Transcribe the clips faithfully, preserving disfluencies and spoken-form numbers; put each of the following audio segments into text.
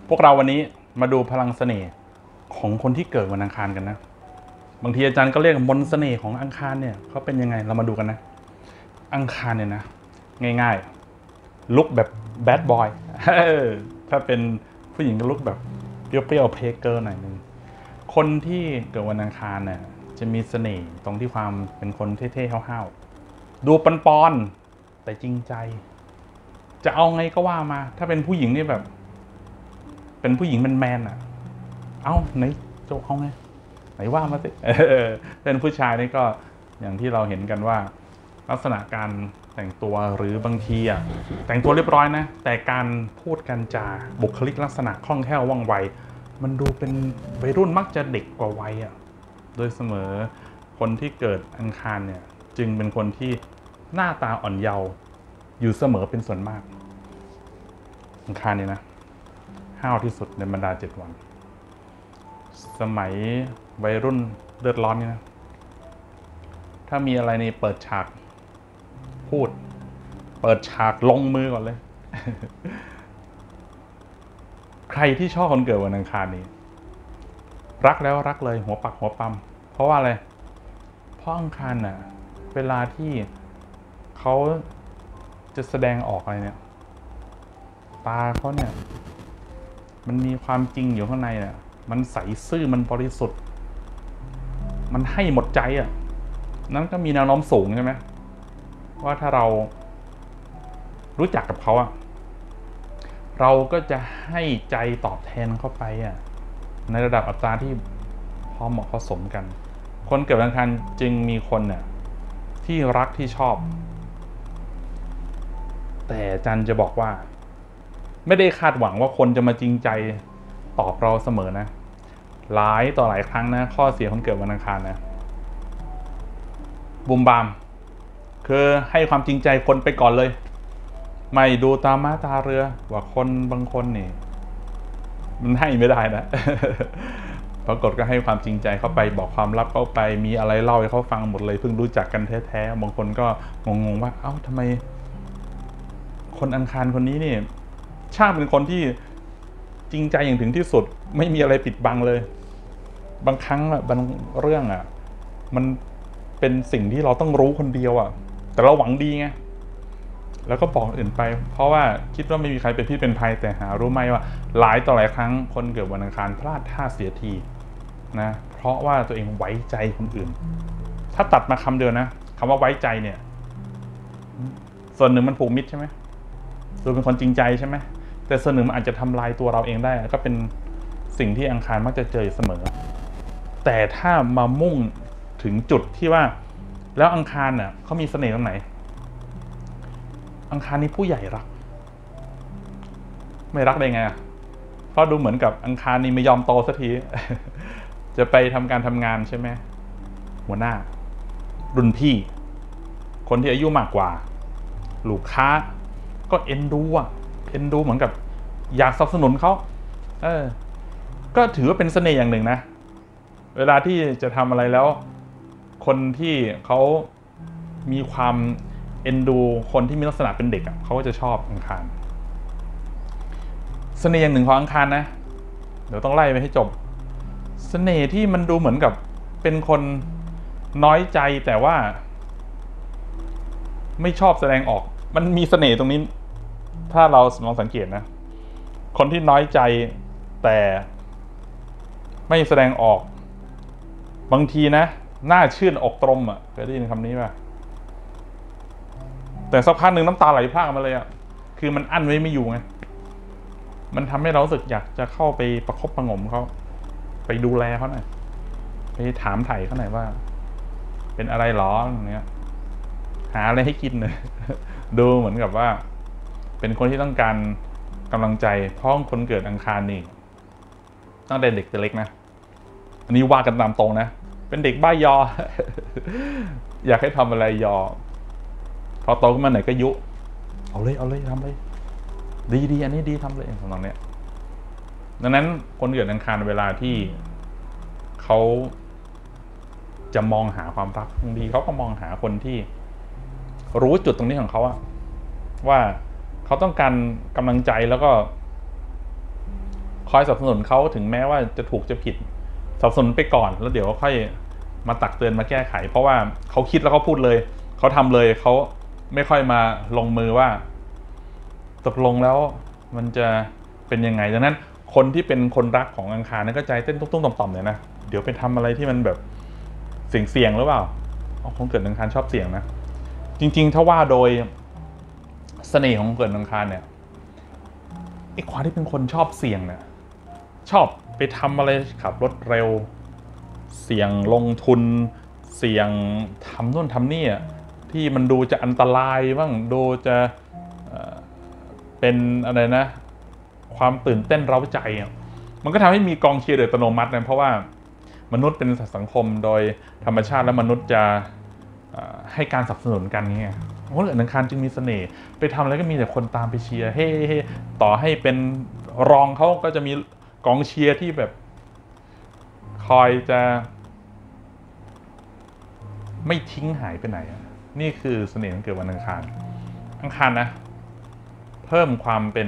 พวกเราวันนี้มาดูพลังเสน่ห์ของคนที่เกิดวันอังคารกันนะบางทีอาจารย์ก็เรียกมนต์เสน่ห์ของอังคารเนี่ยเขาเป็นยังไงเรามาดูกันนะอังคารเนี่ยนะง่ายๆลุคแบบแบดบอยถ้าเป็นผู้หญิงก็ลุคแบบเปรี้ยวๆเพเกอร์หน่อยนึงคนที่เกิดวันอังคารเนี่ยจะมีเสน่ห์ตรงที่ความเป็นคนเท่ๆห้าวๆดูปอนๆแต่จริงใจจะเอาไงก็ว่ามาถ้าเป็นผู้หญิงนี่แบบเป็นผู้หญิงแมนๆอ่ะเอ้าไหนโจเอาไงไหนว่ามาสิเป็นผู้ชายนี่ก็อย่างที่เราเห็นกันว่าลักษณะการแต่งตัวหรือบางทีอ่ะแต่งตัวเรียบร้อยนะแต่การพูดกันจาบุคลิกลักษณะคล่องแคล่วว่องไวมันดูเป็นวัยรุ่นมักจะเด็กกว่าวัยอ่ะโดยเสมอคนที่เกิดอังคารเนี่ยจึงเป็นคนที่หน้าตาอ่อนเยาว์อยู่เสมอเป็นส่วนมากอังคารเนี่ยนะห้าวที่สุดในบรรดาเจ็ดวันสมัยวัยรุ่นเลือดร้อนนี่นะถ้ามีอะไรในเปิดฉากพูดเปิดฉากลงมือก่อนเลย ใครที่ชอบคนเกิดวันอังคารนี้รักแล้วรักเลยหัวปักหัวปั๊มเพราะว่าอะไรเพราะอังคารน่ะเวลาที่เขาจะแสดงออกอะไรเนี่ยตาเขาเนี่ยมันมีความจริงอยู่ข้างในเนี่ยมันใสซื่อมันบริสุทธิ์มันให้หมดใจอ่ะนั้นก็มีแนวโน้มสูงใช่ไหมว่าถ้าเรารู้จักกับเขาอ่ะเราก็จะให้ใจตอบแทนเข้าไปอ่ะในระดับอัตราที่พอเหมาะพอสมกันคนเกิดวันอังคารจึงมีคนเนี่ยที่รักที่ชอบแต่จันจะบอกว่าไม่ได้คาดหวังว่าคนจะมาจริงใจตอบเราเสมอนะหลายต่อหลายครั้งนะข้อเสียคนเกิดวันอังคารนะบุมบามคือให้ความจริงใจคนไปก่อนเลยไม่ดูตาม้าตาเรือว่าคนบางคนนี่มันให้ไม่ได้นะ ปรากฏก็ให้ความจริงใจเข้าไปบอกความลับเข้าไปมีอะไรเล่าให้เขาฟังหมดเลยเพิ่งรู้จักกันแท้ๆบางคนก็งงๆว่าเอ้าทำไมคนอังคารคนนี้นี่ช่างเป็นคนที่จริงใจอย่างถึงที่สุดไม่มีอะไรปิดบังเลยบางครั้งอะบางเรื่องอะมันเป็นสิ่งที่เราต้องรู้คนเดียวอะแต่เราหวังดีไงแล้วก็บอกอื่นไปเพราะว่าคิดว่าไม่มีใครเป็นพิษเป็นภัยแต่หารู้ไหมว่าหลายต่อหลายครั้งคนเกิดวันอังคารพลาดท่าเสียทีนะเพราะว่าตัวเองไว้ใจคนอื่นถ้าตัดมาคำเดียวนะคำว่าไว้ใจเนี่ยส่วนหนึ่งมันผูกมิตรใช่ไหมดูเป็นคนจริงใจใช่ไหมแต่ส่วนหนึ่งมันอาจจะทำลายตัวเราเองได้ก็เป็นสิ่งที่อังคารมักจะเจอเสมอแต่ถ้ามามุ่งถึงจุดที่ว่าแล้วอังคารเนี่ยเขามีเสน่ห์ตรงไหนอังคารนี้ผู้ใหญ่รักไม่รักได้ไงอ่ะเพราะดูเหมือนกับอังคารนี้ไม่ยอมโตสักที จะไปทำการทำงานใช่ไหมหัวหน้ารุ่นพี่คนที่อายุมากกว่าลูกค้าก็เอ็นดูอ่ะเอ็นดูเหมือนกับอยากสนับสนุนเขาเออก็ถือว่าเป็นเสน่ห์อย่างหนึ่งนะเวลาที่จะทำอะไรแล้วคนที่เขามีความเอ็นดูคนที่มีลักษณะเป็นเด็กอ่ะเขาก็จะชอบอังคารเสน่ห์อย่างหนึ่งของอังคารนะเดี๋ยวต้องไล่ไปให้จบเสน่ห์ที่มันดูเหมือนกับเป็นคนน้อยใจแต่ว่าไม่ชอบแสดงออกมันมีเสน่ห์ตรงนี้ถ้าเราลองสังเกตนะคนที่น้อยใจแต่ไม่แสดงออกบางทีนะหน้าชื่นอกตรมอ่ะเคยได้ยินคำนี้ป่ะแต่สักพักหนึ่งน้ำตาไหลพรากมาเลยอ่ะคือมันอั้นไว้ไม่อยู่ไงมันทำให้เรารู้สึกอยากจะเข้าไปประคบประหงมเขาไปดูแลเขาหน่อยไปถามไถ่เขาหน่อยว่าเป็นอะไรหรออย่างเงี้ยหาอะไรให้กินเลย ดูเหมือนกับว่าเป็นคนที่ต้องการกำลังใจเพราะคนเกิดอังคารนี่ตั้งแต่เด็กแต่เล็กนะอันนี้ว่ากันตามตรงนะเป็นเด็กบ้ายอ อยากให้ทำอะไรยอพอโตขึ้นมาไหนก็ยุเอาเลยเอาเลยทำเลยดีดีอันนี้ดีทำเลยตรงนี้ดังนั้นคนเกิดอังคารเวลาที่เขาจะมองหาความรักบางทีเขาก็มองหาคนที่รู้จุดตรงนี้ของเขาอะว่าเขาต้องการกำลังใจแล้วก็คอยสนับสนุนเขาถึงแม้ว่าจะถูกจะผิดสนับสนุนไปก่อนแล้วเดี๋ยวค่อยมาตักเตือนมาแก้ไขเพราะว่าเขาคิดแล้วเขาพูดเลยเขาทำเลยเขาไม่ค่อยมาลงมือว่าตกลงแล้วมันจะเป็นยังไงดังนั้นคนที่เป็นคนรักของอังคารนั่นก็ใจเต้นตุ้งๆต่อมๆเนี่ยนะเดี๋ยวไปทำอะไรที่มันแบบเสี่ยงๆหรือเปล่าคนเกิดอังคารชอบเสี่ยงนะจริงๆถ้าว่าโดยเสน่ห์ของเกิดอังคารเนี่ยไอ้ความที่เป็นคนชอบเสี่ยงเนี่ยชอบไปทำอะไรขับรถเร็วเสี่ยงลงทุนเสี่ยงทำนู่นทำนี่ที่มันดูจะอันตรายบ้างดูจะเป็นอะไรนะความตื่นเต้นเร้าใจมันก็ทำให้มีกองเชียร์โดยอัตโนมัตินะเพราะว่ามนุษย์เป็นสังคมโดยธรรมชาติและมนุษย์จะให้การสนับสนุนกันเงี้ยคนอังคารจึงมีเสน่ห์ไปทำอะไรก็มีแต่คนตามไปเชียร์เฮ้เฮ้ต่อให้เป็นรองเขาก็จะมีกองเชียร์ที่แบบคอยจะไม่ทิ้งหายไปไหนนี่คือเสน่ห์ของเกิดวันอังคารอังคารนะเพิ่มความเป็น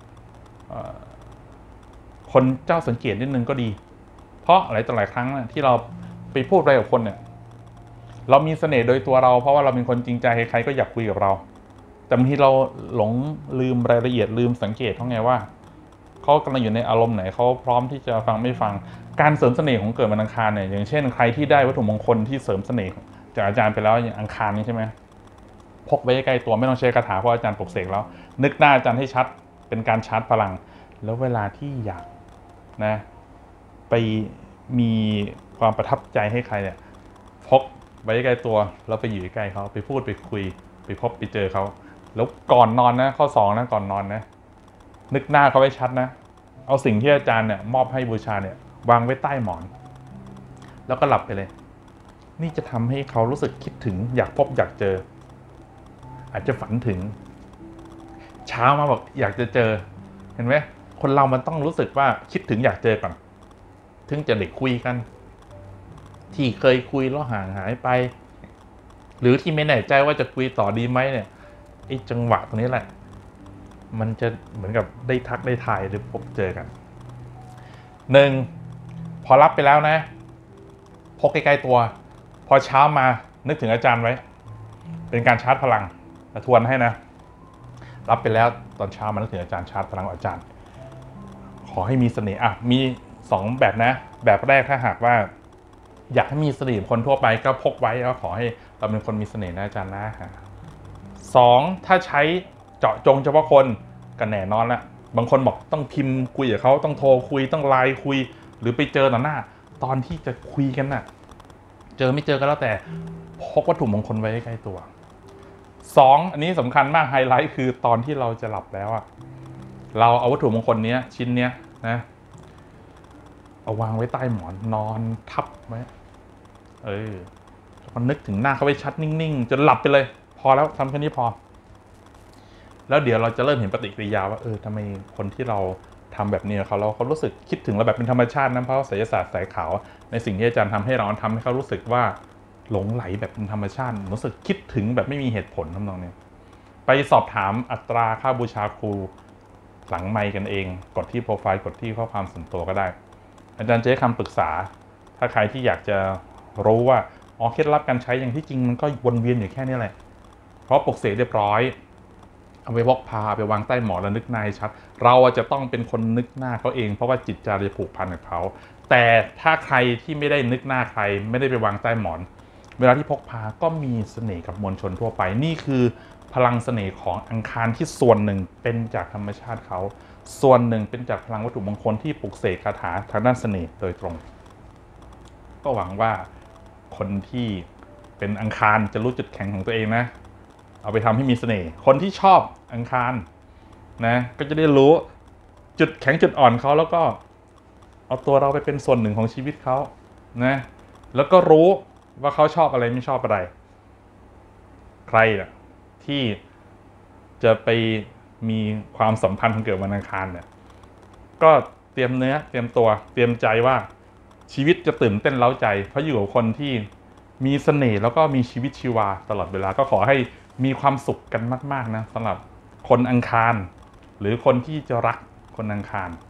คนเจ้าสังเกตนิดนึงก็ดีเพราะหลายต่อหลายครั้งที่เราไปพูดอะไรกับคนเนี่ยเรามีเสน่ห์โดยตัวเราเพราะว่าเราเป็นคนจริงใจใครก็อยากคุยกับเราแต่บางทีเราหลงลืมรายละเอียดลืมสังเกตเขาไงว่าเขากำลังอยู่ในอารมณ์ไหนเขาพร้อมที่จะฟังไม่ฟังการเสริมเสน่ห์ของเกิดวันอังคารเนี่ยอย่างเช่นใครที่ได้วัตถุมงคลที่เสริมเสน่ห์จากอาจารย์ไปแล้วอย่างอังคารนี้ใช่ไหมพกไว้ใกล้ตัวไม่ต้องใช้คาถาเพราะอาจารย์ปลุกเสกแล้วนึกหน้าอาจารย์ให้ชัดเป็นการชาร์จพลังแล้วเวลาที่อยากนะไปมีความประทับใจให้ใครเนี่ยพกไว้ใกล้ตัวแล้วไปอยู่ใกล้เขาไปพูดไปคุยไปพบไปเจอเขาแล้วก่อนนอนนะข้อสองนะก่อนนอนนะนึกหน้าเขาไว้ชัดนะเอาสิ่งที่อาจารย์เนี่ยมอบให้บูชาเนี่ยวางไว้ใต้หมอนแล้วก็หลับไปเลยนี่จะทำให้เขารู้สึกคิดถึงอยากพบอยากเจออาจจะฝันถึงเช้ามาบอกอยากจะเจอเห็นไหมคนเรามันต้องรู้สึกว่าคิดถึงอยากเจอก่อนถึงจะได้คุยกันที่เคยคุยแล้วห่างหายไปหรือที่ไม่แน่ใจว่าจะคุยต่อดีไหมเนี่ยไอ้จังหวะตรงนี้แหละมันจะเหมือนกับได้ทักได้ทายหรือพบเจอกันหนึ่งพอรับไปแล้วนะพกใกล้ๆตัวพอเช้ามานึกถึงอาจารย์ไว้เป็นการชาร์จพลังทวนให้นะรับไปแล้วตอนเช้ามานึกถึงอาจารย์ชาร์จพลังของอาจารย์ขอให้มีเสน่ห์อ่ะมีสองแบบนะแบบแรกถ้าหากว่าอยากให้มีเสน่ห์คนทั่วไปก็พกไว้แล้วขอให้เราเป็นคนมีเสน่ห์นะอาจารย์นะสองถ้าใช้เจาะจงเฉพาะคนกันแน่นอนละบางคนบอกต้องพิมพ์คุยกับเขาต้องโทรคุยต้องไลน์คุยหรือไปเจอต่อหน้าตอนที่จะคุยกันน่ะเจอไม่เจอก็แล้วแต่พกวัตถุมงคลไว้ใกล้ตัวสองอันนี้สำคัญมากไฮไลท์คือตอนที่เราจะหลับแล้วอะเราเอาวัตถุมงคลนี้ชิ้นเนี้ยนะเอาวางไว้ใต้หมอนนอนทับไว้เออแล้วก็นึกถึงหน้าเขาไว้ชัดนิ่งๆจนหลับไปเลยพอแล้วทำแค่นี้พอแล้วเดี๋ยวเราจะเริ่มเห็นปฏิกิริยาว่าเออทำไมคนที่เราทำแบบนี้เขาเราเขารู้สึกคิดถึงเราแบบเป็นธรรมชาตินะเพราะไสยศาสตร์สายขาวในสิ่งที่อาจารย์ทำให้เราทำให้เขารู้สึกว่าหลงไหลแบบเป็นธรรมชาติรู้สึกคิดถึงแบบไม่มีเหตุผลทำนองนี้ไปสอบถามอัตราค่าบูชาครูหลังไมค์กันเองกดที่โปรไฟล์กดที่ข้อความส่วนตัวก็ได้อาจารย์จะให้คำปรึกษาถ้าใครที่อยากจะรู้ว่าอ๋อเคล็ดลับการใช้อย่างที่จริงมันก็วนเวียนอยู่แค่นี้แหละเพราะปลุกเสกเรียบร้อยเอาไปพกพาไปวางใต้หมอนแล้วนึกหน้าชัดเราจะต้องเป็นคนนึกหน้าเขาเองเพราะว่าจิตใจจะผูกพันกับเขาแต่ถ้าใครที่ไม่ได้นึกหน้าใครไม่ได้ไปวางใต้หมอนเวลาที่พกพาก็มีเสน่ห์กับมวลชนทั่วไปนี่คือพลังเสน่ห์ของอังคารที่ส่วนหนึ่งเป็นจากธรรมชาติเขาส่วนหนึ่งเป็นจากพลังวัตถุมงคลที่ปลุกเสกคาถาทางด้านเสน่ห์โดยตรงก็หวังว่าคนที่เป็นอังคารจะรู้จุดแข็งของตัวเองนะเอาไปทำให้มีเสน่ห์คนที่ชอบอังคารนะก็จะได้รู้จุดแข็งจุดอ่อนเขาแล้วก็เอาตัวเราไปเป็นส่วนหนึ่งของชีวิตเขานะแล้วก็รู้ว่าเขาชอบอะไรไม่ชอบอะไรใครนะที่จะไปมีความสัมพันธ์ของเกิดวันอังคารเนี่ยก็เตรียมเนื้อเตรียมตัวเตรียมใจว่าชีวิตจะตื่นเต้นเร้าใจเพราะอยู่กับคนที่มีเสน่ห์แล้วก็มีชีวิตชีวาตลอดเวลาก็ขอให้มีความสุขกันมากๆนะสำหรับคนอังคารหรือคนที่จะรักคนอังคาร